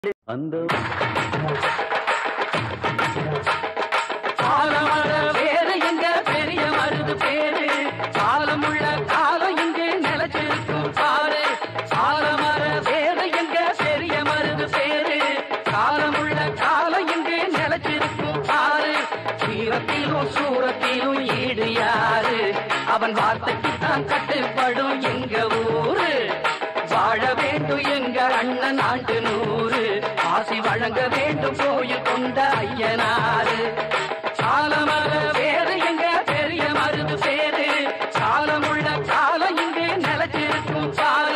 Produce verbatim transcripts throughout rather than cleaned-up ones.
அந்த காலமர வேறு எங்க பெரிய மருது பேரு காலமுள்ள காலம் இங்கே நிலச்சிருக்கும் பாரு. காலமர வேறு எங்க பெரிய மருது பேரு காலமுள்ள காலம் இங்கே நிலச்சிருக்கும் பாரு. சீரத்திலும் சூரத்திலும் ஈடு யாரு அவன் வார்த்தைக்கு தான் கட்டுப்படும் எங்க ஊரு. வாழ வேண்டும் எங்க அண்ணன் ஆண்டு நூறு ஆசி வழங்க வேண்டும் கோயில் கொண்ட ஐயனாரு. காலமர வேறு எங்க பெரிய மருது பேரு காலமுள்ள காலம் இங்கே நிலச்சிருக்கும் பாரு.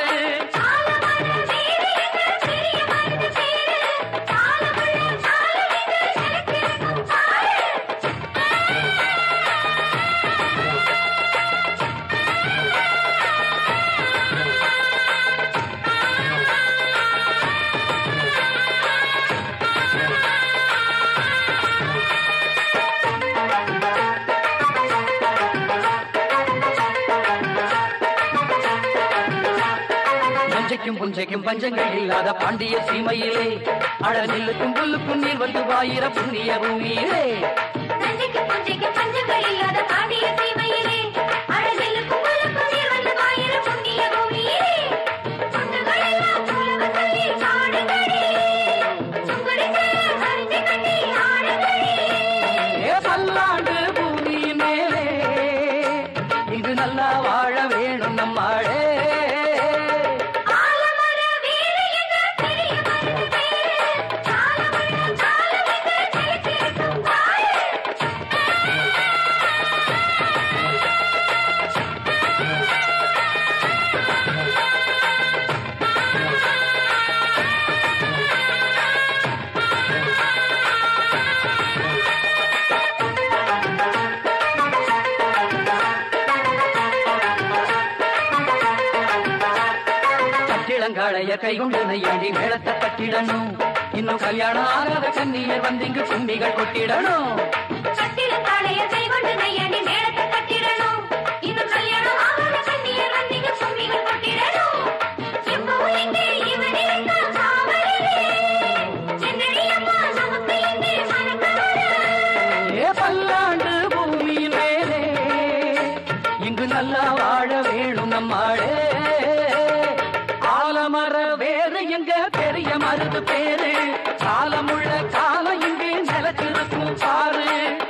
புஞ்சைக்கும் பஞ்சங்கள் இல்லாத பாண்டிய சீமையிலே அழ நெல்லுக்கும் புல்லுக்கும் நீர் வந்து வாயிர புண்ணிய பூமியிலே. பஞ்சங்கள் இல்லாத பாண்டிய சீமையிலே அழ நெல்லுக்கும் புல்லுக்கும் நீர் வந்து வாயிர புண்ணிய பூமியிலே. பல்லாண்டு பூமி மேலே இங்கு நல்லா வாழ வேணும் நம்மாழே. இளங்காளைய கைகொண்டு நையாண்டி மேளத்தை கட்டிடணும். இன்னும் கல்யாணம் ஆகாத கன்னியர் வந்து இங்கு கும்மிகள் கொட்டிடணும். கட்டிடங்காளைய கைகொண்டு நையாண்டி மேளத்தை கட்டிடணும். இன்னும் கல்யாணம் ஆகாத கன்னியர் வந்து இங்கு கும்மிகள் கொட்டிடணும். பல்லாண்டு பூமியின் மேலே இங்கு நல்லா வாழ வேணும் நம்மாளே. காலமர வேறு எங்க பெரிய மருது பேரு காலமுள்ள காலம் இங்கே நிலச்சிருக்கும் பாரு.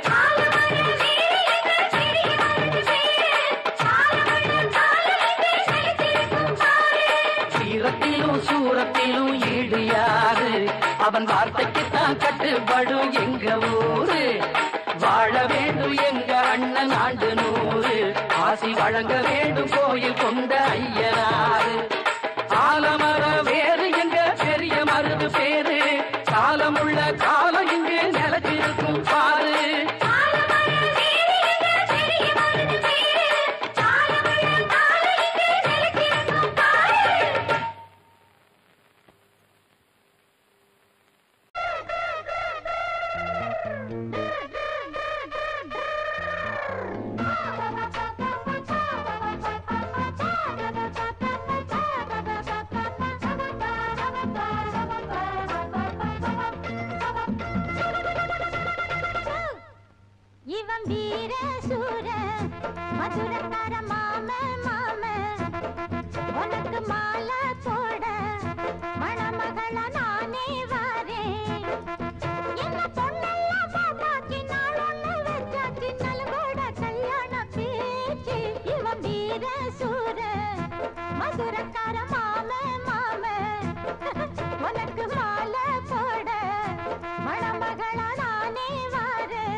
சீரத்திலும் சூரத்திலும் ஈடு யாரு அவன் வார்த்தைக்கு தான் கட்டுப்படும் எங்க ஊரு. வாழ வேண்டும் எங்க அண்ணன் ஆண்டு நூறு ஆசி வழங்க வேண்டும் கோயில் கொண்ட ஐயனாரு. காலமர வேறு எங்க பெரிய மருது பேரு காலமுள்ள காலம் இங்கே நிலச்சிருக்கும் பாரு. இவன் வீர சூர மதுரக்கார மாம மாம உனக்கு மாலை போட மணமகள நானே வாரேன். என்ன பொண்ணெல்லாம் பாப்பாக்கி நாள் ஒண்ணு வச்சாச்சு நல்கோட கல்யாண பேச்சு. இவன் வீர சூர மதுரக்கார மாம மாம உனக்கு மாலை போட மணமகள நானே வாரேன்.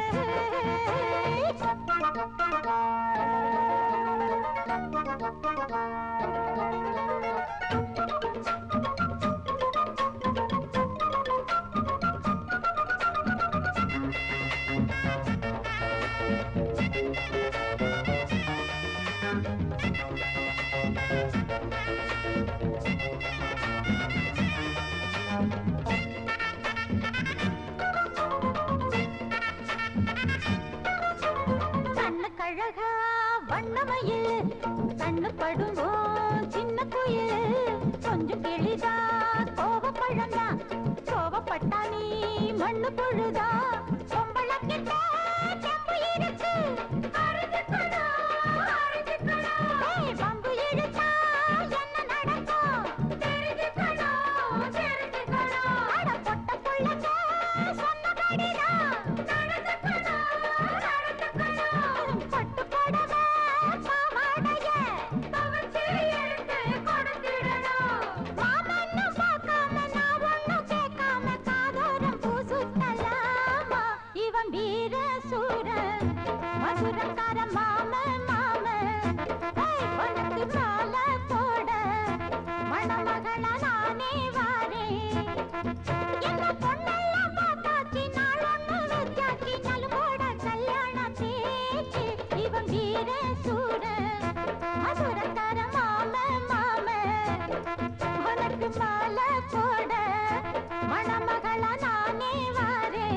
கழகா வண்ணமயில் கண்ணு படுவோம் சின்ன குயில் கொஞ்சம் கிளிதா கோவப்பழந்தா கண்ணு பொழுதா பொம்பளக்கிட்ட செம்பு இருக்கு அறிஞ்சுக்கணும் அறிஞ்சுக்கணும் ஏய் பம்பு இழுத்தா என்ன நடக்கும் தெரிஞ்சுக்கணும் தெரிஞ்சுக்கணும் அட பொட்ட புள்ளங்க சொன்னபடிதான் நடந்துக்கணும் நடந்துக்கணும் பட்டு புடவை பாவாடைய துவைச்சு எடுத்து கொடுத்திடணும் மாமன்னு பார்க்காம நான் ஒண்ணும் கேட்காம காதோரம் பூசுத்தலாமா இவன் வீர சூரன் மதுரக்கார மாம மாம ஏய் உனக்கு மாலை போட மணமகளா நானே வாரேன் என்ன பொண்ணெல்லாம் பார்த்தாச்சு நாள் ஒண்ணு வச்சாச்சு நலுவோட கல்யாண பேச்சு இவன் வீர சூரன் மதுரக்கார மாம மாம உனக்கு மாலை போட மணமகளா நானே வாரேன்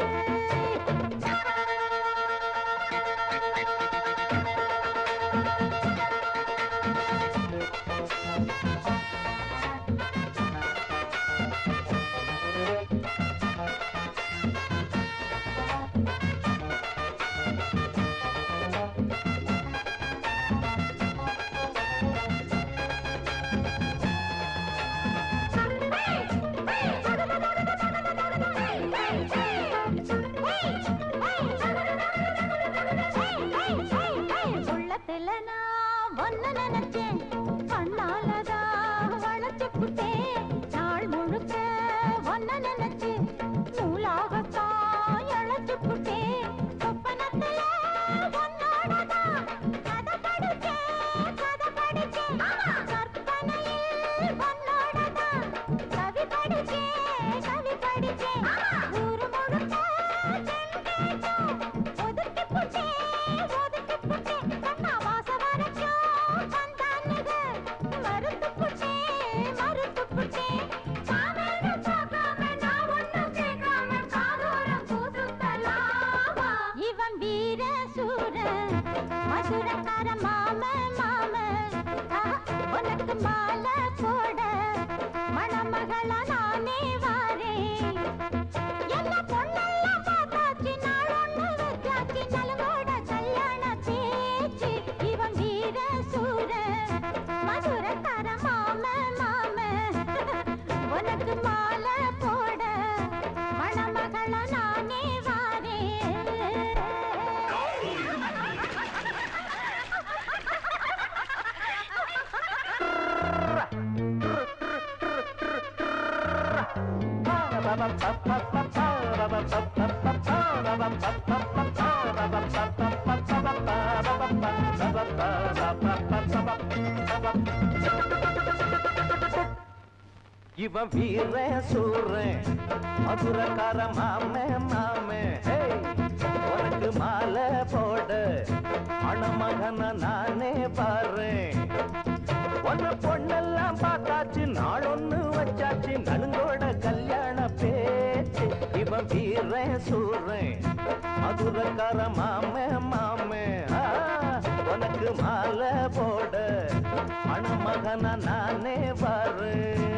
உள்ளத்துல நான் ஒன்னு நினைச்சேன் கண்ணாலதான் வளைச்சு புட்டேன் நாள் முழுக்க ஒன்னு நினைச்சு நூலாகத்தான் இழைச்சு புட்டேன் சொப்பனத்துல ஒன்னோடதான் கதை படிச்சேன் கதை படிச்சேன் கற்பனையில் ஒன்னோடதான் கவி படிச்சேன் கவி படிச்சேன் ஊரு முழுக்க ஒதுக்கி புட்டேன் ஒதுக்கி புட்டேன் கண்ணா வாச வரைக்கும் வந்தானுங்க மறுத்து புட்டேன் மறுத்து புட்டேன் மாமேன்னு பார்க்காம நான் ஒண்ணும் கேட்காம காதோரம் பூசுத்தலாமா இவன் வீர சூரன் மதுரக்கார மாம மாம உனக்கு மாலை போட மணமகளா நானே வாரேன் என்ன பொண்ணெல்லாம் பார்த்தாச்சு நாள் ஒண்ணு வச்சாச்சு நலுவோட கல்யாண பேச்சு இவன் வீர சூரன் மதுரக்கார மாம மாம உனக்கு மாலை போட மணமகளா நானே வாரேன் இவன் வீர சூரன் மதுரக்கார மாமே மாமே உனக்கு மாலை போட மணமகன நானே பாரு ஒன்னு பொண்ணெல்லாம் பார்த்தாச்சு நாள் ஒண்ணு வச்சாச்சு நலுங்கோட கல்யாண பேச்சு இவன் வீர சூரன் மதுரக்கார மாமே மாமே உனக்கு மாலை போட மணமகன நானே பாரு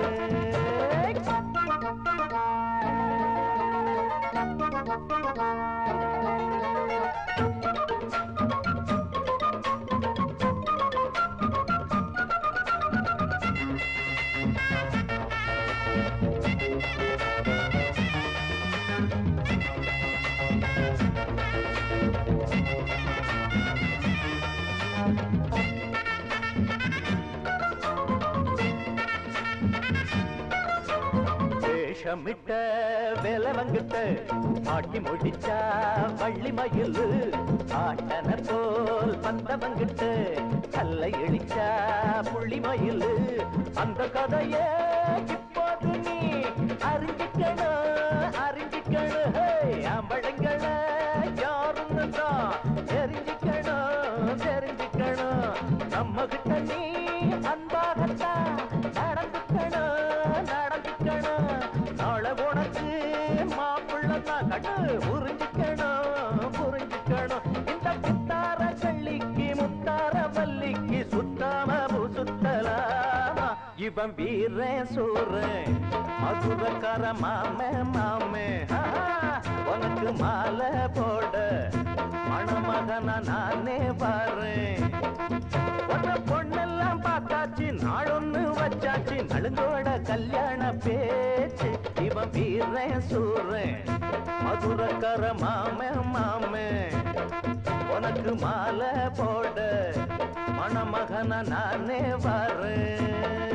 வேஷமிட்ட வேலவங்கிட்ட ஆட்டி முடிச்சா வள்ளி மயிலு ஆட்டன போல் பந்தவங்கிட்ட கல்லை இழிச்சா புள்ளி மயிலு அந்த கதையே இப்போது நீ அறிஞ்சிக்கணும் அறிஞ்சிக்கணும் ஆம்பளைங்கள யாருன்னு தான் தெரிஞ்சிக்கணும் தெரிஞ்சிக்கணும் நம்ம கிட்ட நீ அன்பாகத்தான் நடந்துக்கணும் நடந்துக்கணும் நாளை உனக்கு மாப்பிள்ளதான் கண்ணு புரிஞ்சிக்கணும் புரிஞ்சிக்கணும் இந்த முத்தார கள்ளிக்கு முத்தார மல்லிக்கு சுத்தாம சுத்தலாமா இவன் வீரன் சூரன் மதுரக்கார மாமே மாமே உனக்கு மாலை போட மணமகனா நானே பாறேன் உன்ன பொண்ணெல்லாம் பார்த்தாச்சு நாளொன்னு வச்சாச்சு நலுங்கோட கல்யாண பேச்சு இவன் வீரன் சூரன் மதுரக்கார மாமே மாமே உனக்கு மாலை போட மணமகனா நானே வரேன்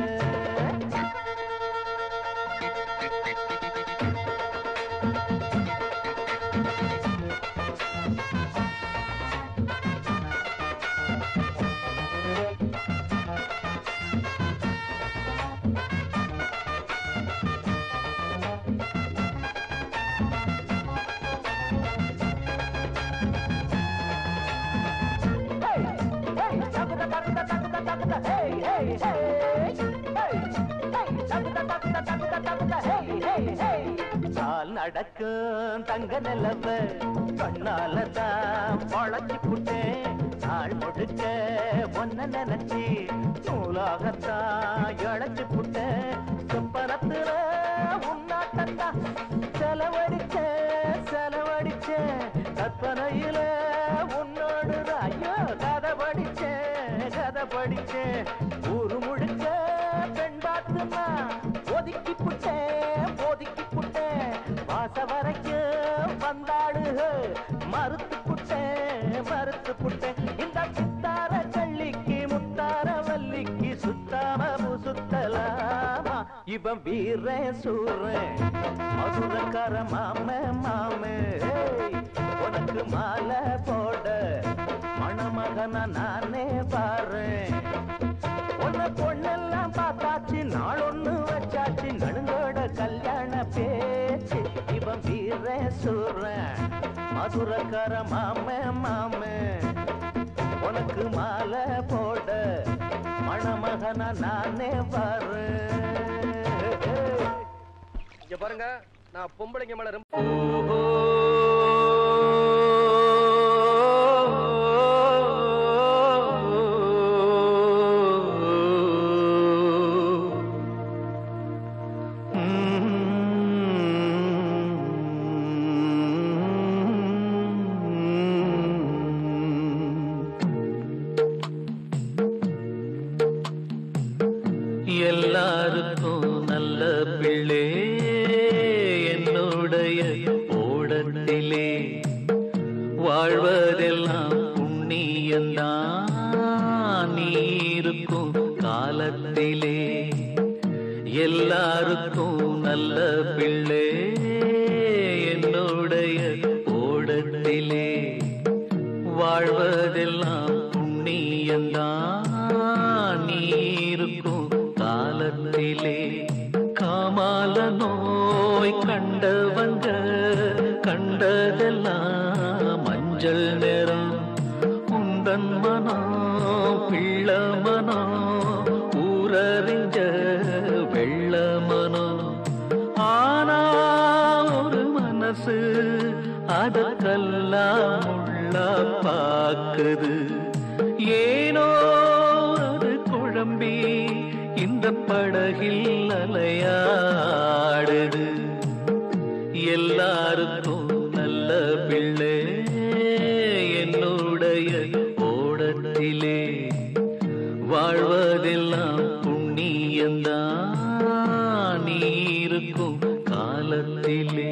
கால் நடக்கும் தங்க நிலவ கண்ணாலதான் பழச்சி புட்டேன் நாள் முழுக்க ஒன்ன நினைச்சி நூலாகத்தான் இழைச்சி புட்டேன் சொப்பனத்துல உன்னாட்டந்தா செலவடிச்ச செலவடிச்ச கற்பனையில உன்னோடு ஐயோ கதை படிச்சேன் கதை படிச்சேன் ஊரு முழுக்க பெண் பார்த்துமா ஒதுக்கி புட்டேன் ஒதுக்கி புட்டேன் வாச வரைக்கும் வந்தாடுக மறுத்து புட்டேன் மறுத்து புட்டேன் இந்த சித்தார கள்ளிக்கு முத்தார வள்ளிக்கு சுத்தாம சுத்தலாமா இவன் வீரன் சூரன் மதுரக்கார மாமே மாமே உனக்கு மாலை போட மணமகனா நானே பாறேன் உன்ன பொண்ணெல்லாம் பார்த்தாச்சு நாளொன்னு வச்சாச்சு நடுங்கோட கல்யாண பேச்சு இவன் வீரன் சூரன் மதுரக்கார மாமே மாமே உனக்கு மாலை போட மணமகனா நானே பாறேன் இங்க பாருங்க நான் பொம்பளைங்க மேல ரொம்ப எல்லாருக்கும் நல்ல பிள்ளை என்னுடைய ஓடத்திலே வாழ்வதெல்லாம் புண்ணியந்தான் நீ இருக்கும் காலத்திலே எல்லாருக்கும் நல்ல பிள்ளை என்னுடைய ஓடத்திலே வாழ்வதெல்லாம் புண்ணியந்தான் நீ இருக்கும் காலத்திலே காமால நோய் கண்டவங்க கண்டதெல்லாம் மஞ்சள் நிறம் உந்தன் மனம் பிள்ள மனம் ஊரறிஞ்ச வெள்ள மனம் ஆனா ஒரு மனசு அதற்கெல்லாம் உள்ள பாக்குது ஏனோ அது குழம்பி இந்த படகில் அலையாடுது எல்லாருக்கும் நல்ல பிள்ளை என்னுடைய ஓடத்திலே வாழ்வதெல்லாம் புண்ணியந்தான் நீ இருக்கும் காலத்திலே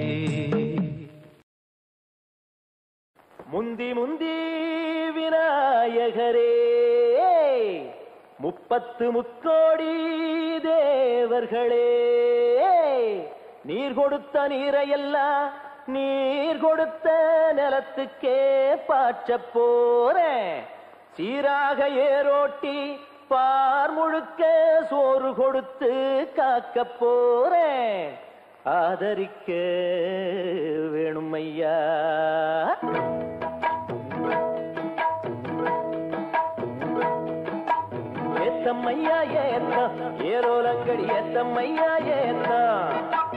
முந்தி முந்தி விநாயகரே முப்பத்து முக்கோடி தேவர்களே நீர் கொடுத்த நீரையெல்லாம் நீர் கொடுத்த நிலத்துக்கே பாய்ச்ச போறேன் சீராக ஏரோட்டி பார் முழுக்க சோறு கொடுத்து காக்க போறேன் ஆதரிக்க வேணும் ஐயா ஏத்தம்மையா ஏத்தம் ஏரோலங்கடி ஏத்தம்மையா ஏத்தம்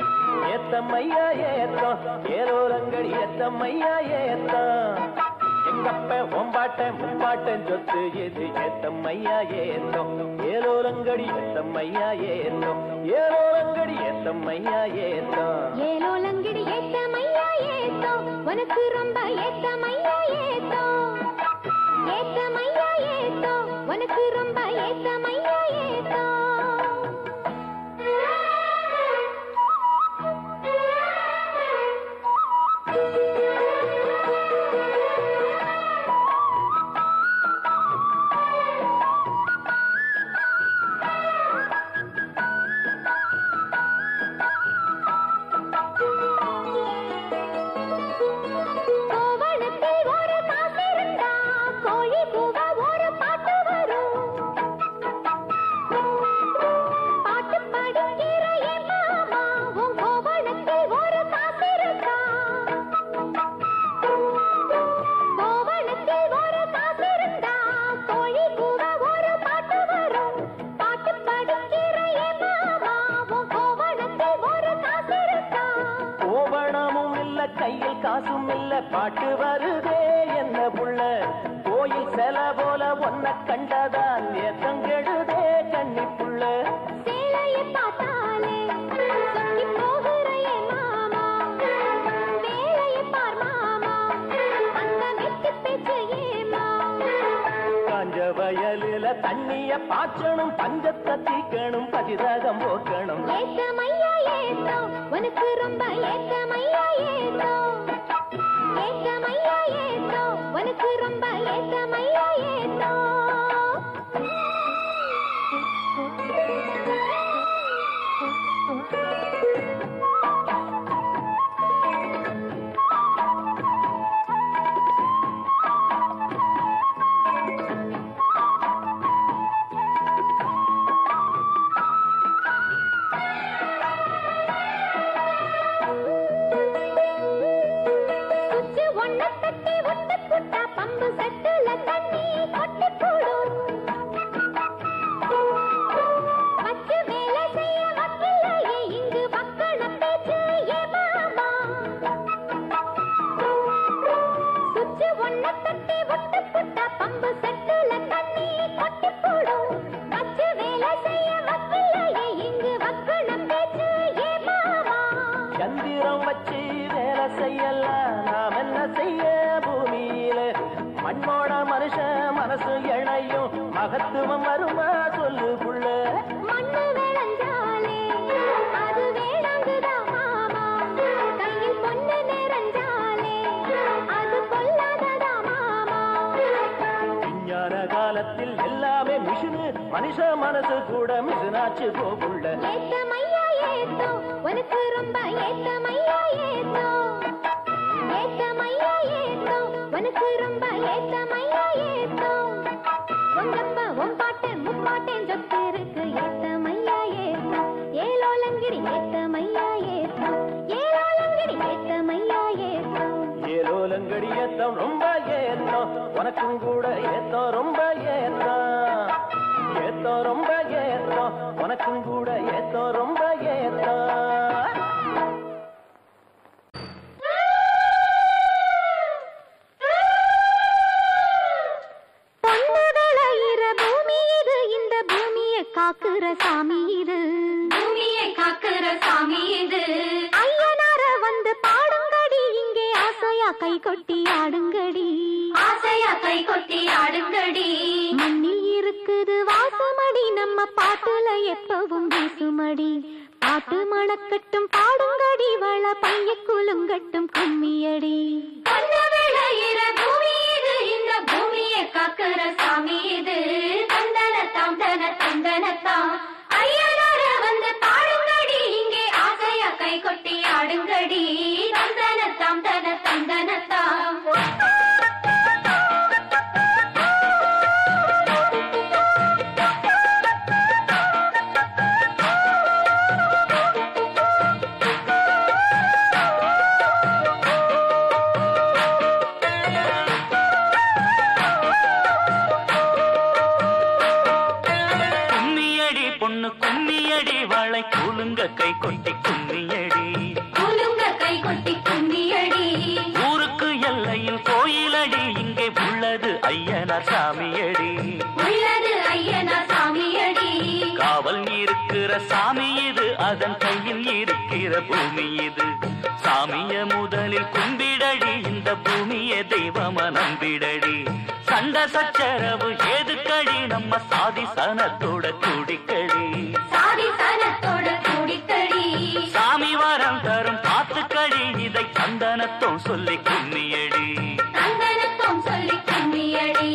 ஏத்தம்மையா ஏத்தம் ஏரோலங்கடி ஏத்தம்மையா ஏத்தம் உங்கப்ப ஒம்பாட்ட முப்பாட்டன் சொத்து எது ஏத்தம்மையா ஏத்தம் ஏலோலங்கடி ஏத்தம்மையா ஏத்தம் ஏலோலங்கடி ஏத்தம்மையா ஏத்தம் ஏலோலங்கடி ஏத்தமையா ஏத்தோ உனக்கு ரொம்ப ஏத்தமையா ஏத்தோ ஏத்தமையா ஏத்தோ உனக்கு ரொம்ப ஏத்தமையா ஏத்தோ கையில் காசும் இல்ல பாட்டு வருதே என்ன புள்ள கோயில் செல போல ஒன்ன கண்டதான் ஏத்தம் கெடுதே கண்ணி புள்ள சேலையை பார்த்தாலே சொக்கி போகிறையே மாமா வேலையை பார் மாமா அந்த நெத்தி பேச்சு ஏமா காஞ்ச வயலில தண்ணிய பாய்ச்சணும் பஞ்சத்தை தீக்கணும் பதிராகம் போக்கணும் ஏத்தமையா ஏத்தோ உனக்கு ரொம்ப ஏத்தமையா ஏத்தோ ஏத்தமையா ஏத்தோ உனக்கு ரொம்ப ஏத்தமையா ஏத்தோ பம்பு செட்டுல தண்ணி கொட்டி போடும் வச்சு வேலை செய்ய வக்கில்லையே இங்கு வக்கண பேச்சு ஏ மாமா சுச்சு ஒன்ன தட்டி ஒட்டு புட்டா பம்பு செட்டுல தண்ணி கொட்டி போடும் வச்சு வேலை செய்ய வக்கில்லையே இங்கு வக்கண பேச்சு ஏ மாமா சந்திரம் வச்சு வேலை செய்யலாம் நாம் என்ன செய்ய பூமியில மண்ணோட மனுஷன் மனசு இணையும் மகத்துவம் வருமா சொல்லு புள்ள மண்ணு விளைஞ்சாலே அது வேணாங்குதா மாமா கையில் பொண்ணு நிறைஞ்சாலே அது பொல்லாததா மாமா விஞ்ஞான காலத்தில் எல்லாமே மிஷினு மனுஷ மனசு கூட மிஷினாச்சு போகுள்ள ஏத்தமையா ஏத்தோ உனக்கு ரொம்ப ஏத்தமையா ஏத்தோ ஏத்தமையா ஏத்தோ உனக்கு ரொம்ப ஏத்தமையா ஏத்தோ உங்கப்ப உம்பாட்டன் முப்பாட்டன் சொத்து இருக்கு ஏத்தமையா ஏத்தோ ஏலோலங்கிரி ஏத்தமையா ஏத்தோ ஏலோலங்கிரி ஏத்தமையா ஏத்தோ ஏலோலங்கடி ஏத்தம் ரொம்ப ஏத்தம் உனக்கும் கூட ஏத்தம் ரொம்ப ஏத்தம் ஏத்தம் ரொம்ப ஏத்தம் உனக்கும் கூட ஏத்தம் ரொம்ப ஏத்தம் காக்குற சாமி இது பூமியை காக்குற சாமி இது ஐயனார வந்து பாடுங்கடி இங்கே ஆசையா கை கொட்டி ஆடுங்கடி ஆசையா கை கொட்டி ஆடுங்கடி மண்ணில் இருக்குது வாசமடி நம்ம பாட்டுல எப்பவும் வீசுமடி பாட்டு மணக்கட்டும் பாடுங்கடி வள பைய குலுங்கட்டும் கும்மியடி பொண்ணு விளையிற பூமி இது இந்த பூமியை காக்குற சாமி இது தந்தனத்தாம் தன தந்தனத்தாம் ஐயனார வந்து பாடுங்கடி இங்கே ஆசையா கை கொட்டி ஆடுங்கடி தந்தனத்தாம் தன தந்தனத்தாம் குலுங்க கை கொட்டி கும்மியடி குலுங்க கை கொட்டி கும்மியடி ஊருக்கு எல்லையில் கோயிலடி இங்கே விளையிற பூமி இது. சாமிய முதலில் கும்பிடடி, இந்த பூமிய தெய்வம நம்பிடடி. சண்ட சச்சரவு ஏதுக்கடி, நம்ம சாதி சனத்தோட குடிக்கடி. சாதி சனத்தோட குடிக்கடி. சாமி வரம் தரும் பாத்துக்கடி, இதை சந்தனத்தோம் சொல்லி கும்மியடி. சந்தனத்தோம் சொல்லி கும்மியடி.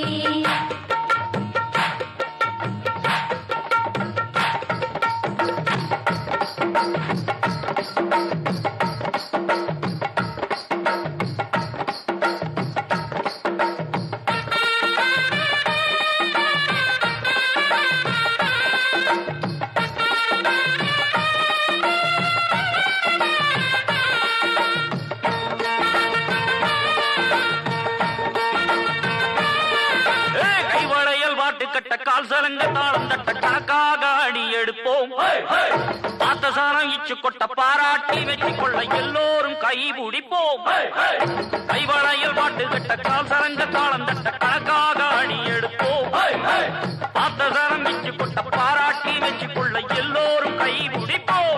கால் சலங்க தாளம் தட்ட கணக்காக அடி எடுப்போம். பார்த்த சாரம் இச்சு கொட்ட பாராட்டி வெற்றி கொள்ள எல்லோரும் கை பிடிப்போம். கைவளையில் பாட்டு கட்ட கால் சலங்க தாளம் தட்ட கணக்காக அடி எடுப்போம். பார்த்த சாரம் இச்சு கொட்ட பாராட்டி வெற்றி கொள்ள எல்லோரும் கை பிடிப்போம்.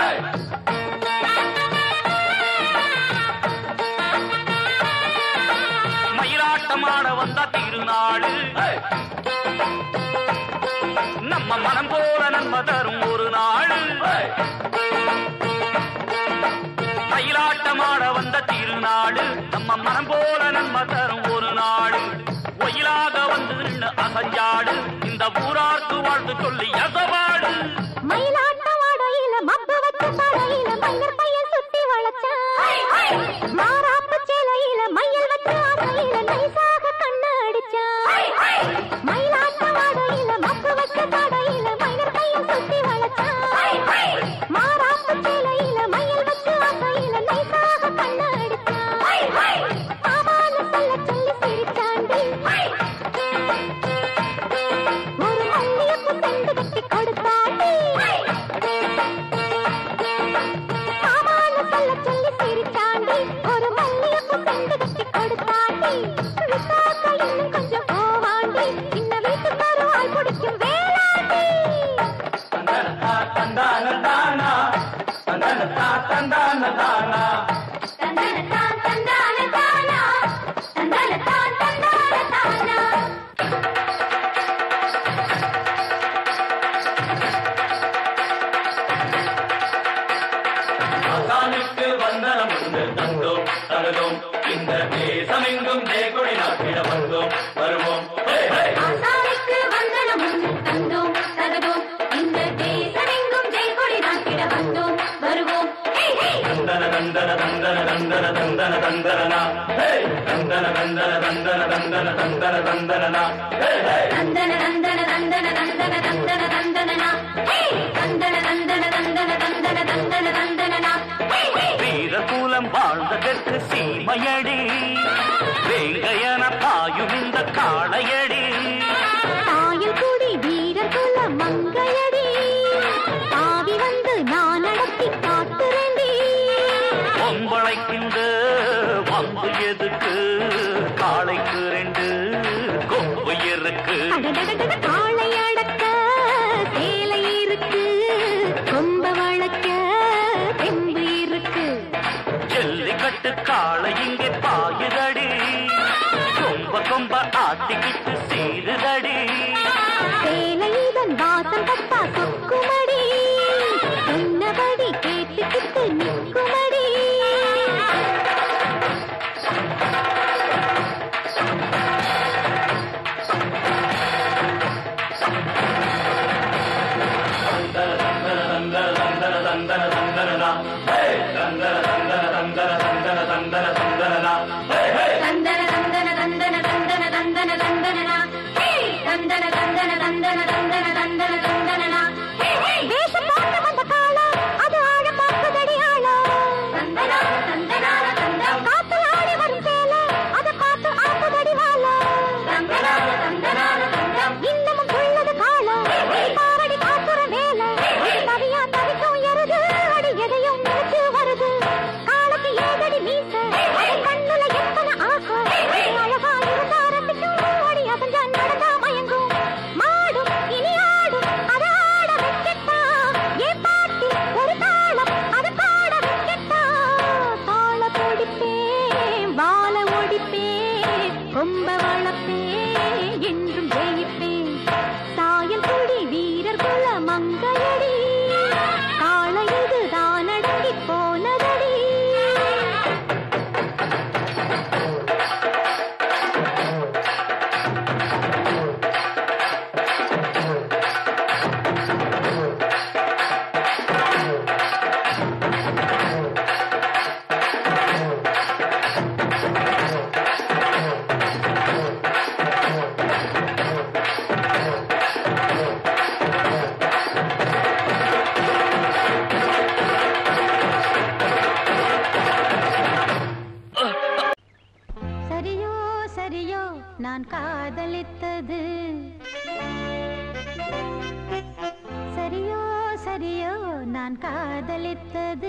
மயிலாட்டமாட வந்தா திருநாடு, நம்ம மனம் போல நன்மை தரும் ஒரு நாடு. மயிலாட்டமாட வந்த திருநாடு, நம்ம மனம் போல நன்மை தரும் ஒரு நாடு. ஒயிலாக வந்து நின்று அசஞ்சாடு, இந்த ஊரார்க்கு வாழ்த்து சொல்லி எசவாடு. மயிலாட்டமாடையில மப்பு வச்ச படையில மயிலர் பையன் சுத்தி வளச்சான். மாறாப்பு சேலையில மயில் வச்ச ஆசையில நைசாக கண்ணு அடிச்சான். மயிலாட்டமாடையில மப்பு வச்ச படையில மயிலர் பையன் சுத்தி வளச்சான். மாறாப்பு சேலையில மயில் வச்ச ஆசையில நைசாக கண்ணு அடிச்சான். ஆமான்னு சொல்ல சொல்லி சிரிச்சாண்டி, ஒரு மல்லியப்பு செண்டு கட்டி கொடுத்தாண்டி. ஆமான்னு சொல்ல சொல்லி சிரிச்சாண்டி, ஒரு மல்லியப்பு செண்டு கட்டி கொடுத்தாண்டி. விசாக்கா இன்னும் கொஞ்சம் போவாண்டி, இன்ன வீட்டுக்கார வாய் பிடிக்கும் வேளாண்டி. தந்தனத்தா தந்தான தானா, தந்தனத்தா தந்தான தானா. தந்தனத்தான் தந்தான தானா, தந்தனத்தான் தந்தான தானா. ஆசானுக்கு வந்தனம் உண்டு தந்தோம் தருதோம், இந்த தேசமெங்கும் ஜெயக்கொடி நாட்டிட வந்தோம் வருவோம். ஆசானுக்கு வந்தனம் உண்டு தந்தோம் தருதோம், இந்த தேசமெங்கும் ஜெயக்கொடி நாட்டிட வந்தோம் வருவோம். தந்தன தந்தன தந்தன தந்தன தந்தன தந்தனா, தந்தன தந்தன தந்தன தந்தன தந்தன தந்தனா, தந்தன தந்தன தந்தன தந்தன தந்தன தந்தனா, தந்தன தந்தன தந்தன தந்தன தந்தன தந்தனா. வீரகூலம் வாழ்ந்ததற்கு சீமையடி, வேங்கையன பாயும் இந்த காளையடி. தாயில் கூடி வீரர் குல மங்கையடி, தாவி வந்து நான் நடத்தி காட்டுறேண்டி. பொம்பளைக்கின்ற வம்பு எதுக்கு, காளைக்கு ரெண்டு கொம்பு இருக்கு. அடடடடட காளை அடக்க சேலை இருக்கு, கொம்ப வளர்க்க தெம்பு இருக்கு. ஜல்லிக்கட்டு காளை இங்கே பாயுதடி, கொம்ப கொம்ப ஆட்டிக்கிட்டு சீருதடி. சேலையுடன் வாசம் பட்டா சொக்குமடி, சொன்னபடி கேட்டுக்கிட்டு நிற்குமடி. தந்தன தந்தன தந்தன தந்தனா, தந்தன தந்தன தந்தன தந்தன தந்தன தந்தனா, தந்தன தந்தன தந்தன தந்தன தந்தன தந்தனா. ரொம்ப வளர்ப்பேன் என்றும் ஜெயிப்பேன் சாயல் குடி வீரர் குல மங்கையடி காளையது தான் அடங்கி போனதடி நான் காதலித்தது சரியோ சரியோ நான் காதலித்தது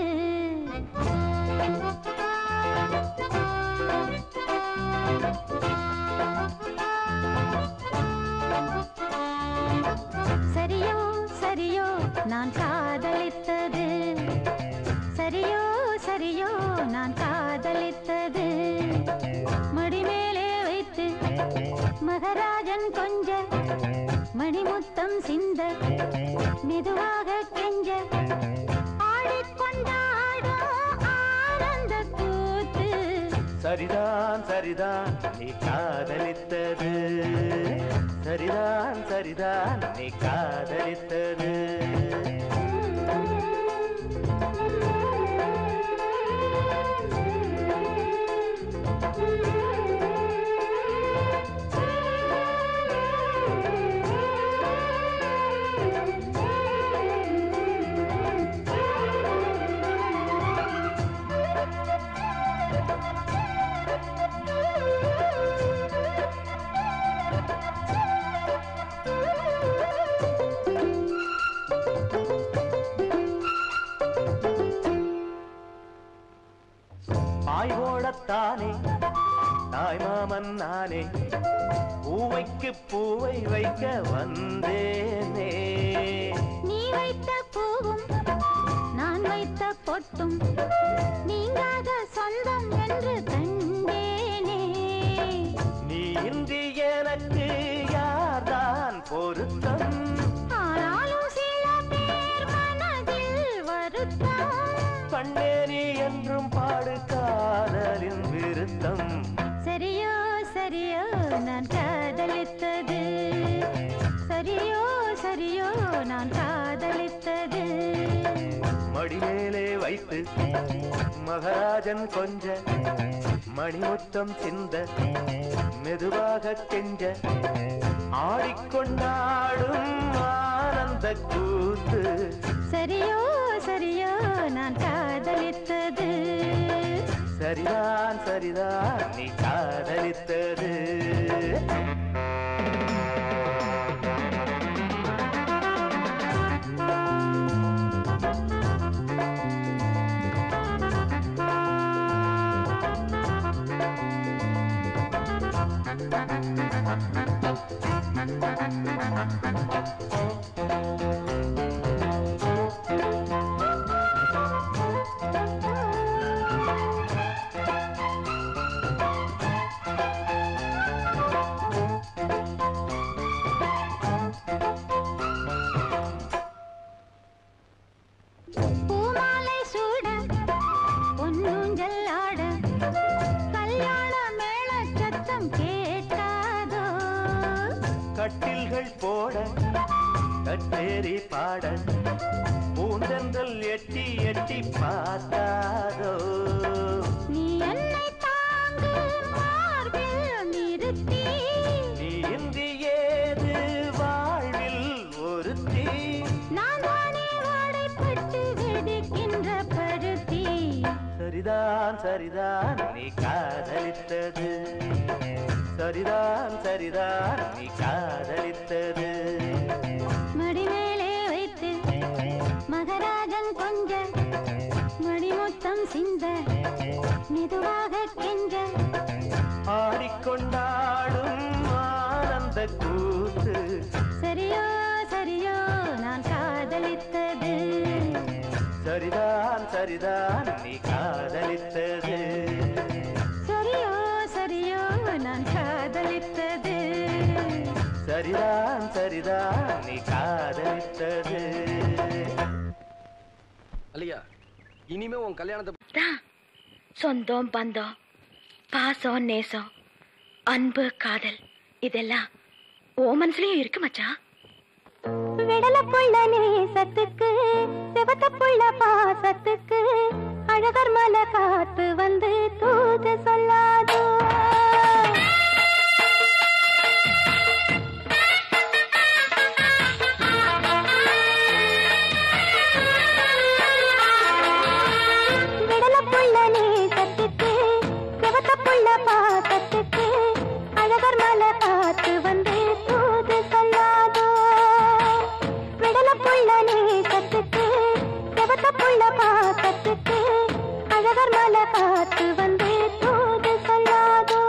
சரியோ சரியோ நான் காதலித்தது சரியோ சரியோ நான் காதலித்தது மடிமேலே மகராஜன் கொஞ்ச மணிமுத்தம் சிந்த மெதுவாக கெஞ்ச ஆடிக்கொண்டாடும் ஆனந்த கூத்து சரிதான் சரிதான் நீ காதலித்தது சரிதான் சரிதான் நீ காதலித்தது தானே தாய் மாமன் நானே பூவைக்கு பூவை வைக்க வந்தேனே நீ வைத்த பூவும் நான் வைத்த பொட்டும் நீங்காத சொந்தம் என்று கண்டேனே நீ இன்றி எனக்கு யார்தான் பொருத்தம் ஆனாலும் சில பேர் மனதில் வருத்தம் கண்ணே நீ என்றும் பாடு காதலின் விருத்தம் சரியோ சரியோ நான் காதலித்தது சரியோ சரியோ நான் காதலித்தது மடிமேலே வைத்து மகராஜன் கொஞ்ச மணிமுத்தம் சிந்த மெதுவாக கெஞ்ச ஆடிக்கொண்டாடும் ஆனந்த கூத்து சரியோ சரியோ நான் காதலித்தது சரிதான் சரிதான் நீ காதலித்தது பூமாலை சூட பொன்னூஞ்சல் ஆட கல்யாண மேள சத்தம் கேட்காதோ கட்டில்கள் போட கட்டேரி பாட பூந்தென்றல் எட்டி எட்டி பார்த்தாதோ நீ என்னை தாங்கு மார்பில் நிறுத்தி நீ இன்றி ஏது வாழ்வில் ஒருத்தி நான் தானே வாடைப்பட்டு வெடிக்கின்ற பருத்தி சரிதான் சரிதான் நீ காதலித்தது சரிதான் சரிதான் நீ காதலித்தது மடிமேலே வைத்து மகராஜன் கொஞ்ச மணிமுத்தம் சிந்த மெதுவாக கெஞ்ச ஆடிக்கொண்டாடும் ஆனந்த கூத்து சரியோ சரியோ நான் காதலித்தது சரிதான் சரிதான் நீ காதலித்தது சரியோ சரியோ நான் காதலித்தது தான் நீ காதலித்தது. அலியா, இனிமே உன் கல்யாணத்தை சொந்தம் பந்தம் பாசம் நேசம் அன்பு காதல் இதெல்லாம் ஓ மனசுலயும் இருக்கு மச்சான். விடல புள்ள நேசத்துக்கு சிவத்த புள்ள பாசத்துக்கு அழகர் மலை காத்து வந்து தூது சொல்லாதோ. விடல புள்ள நேசத்துக்கு சிவத்த புள்ள பாசத்துக்கு அழகர் மலை காத்து வந்து தூது சொல்லாதோ. விடல புள்ள நேசத்துக்கு சிவத்த புள்ள பாசத்துக்கு அழகர் மலை காத்து வந்து தூது சொல்லாதோ.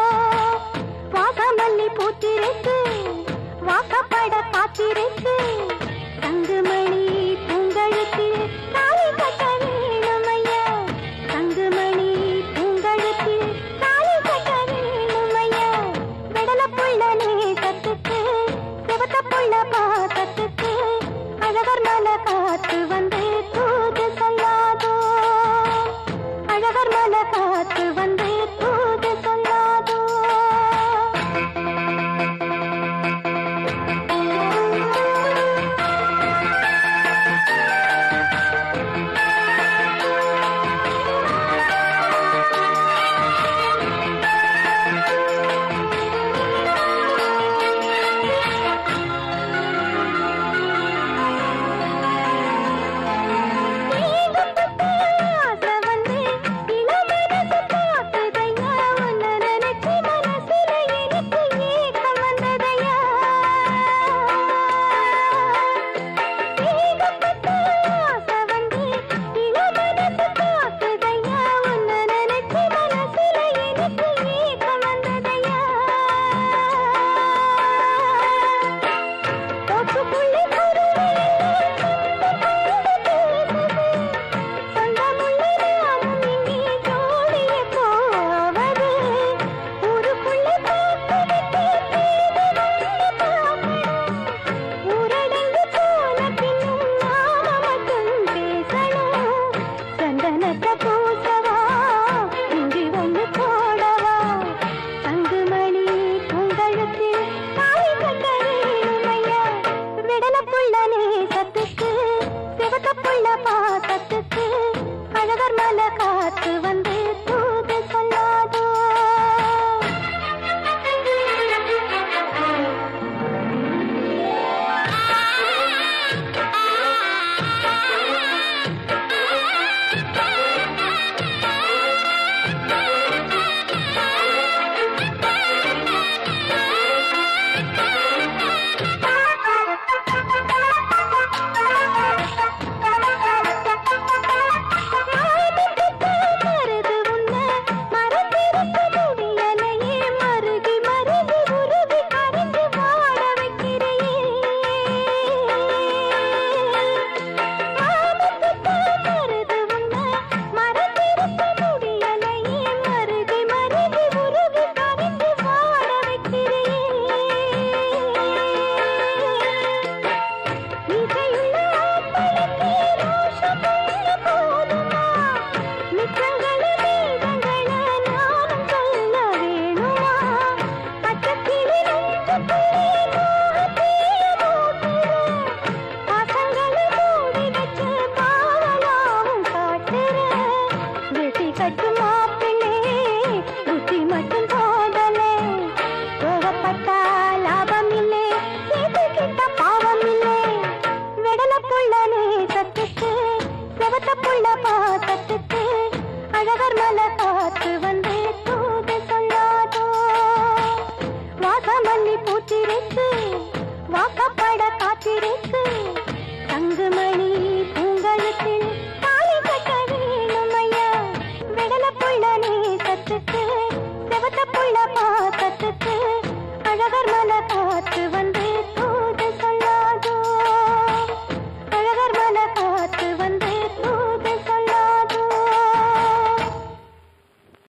வாசமல்லி பூத்திருக்கு வாக்கப்பட காத்திருக்கு தங்குமணி பூங்கழுத்தில் தாலி கட்ட வேணுமையா. தங்குமணி பூங்கழுத்தில் தாலி கட்ட வேணுமையா. விடல புள்ள நேசத்துக்கு சிவத்த புள்ள பாசத்துக்கு அழகர் மலை காத்து வந்து தூது சொல்லாதோ. அழகர் மலை காத்து வந்து தூது சொல்லாதோ. அழகர் மலை காத்து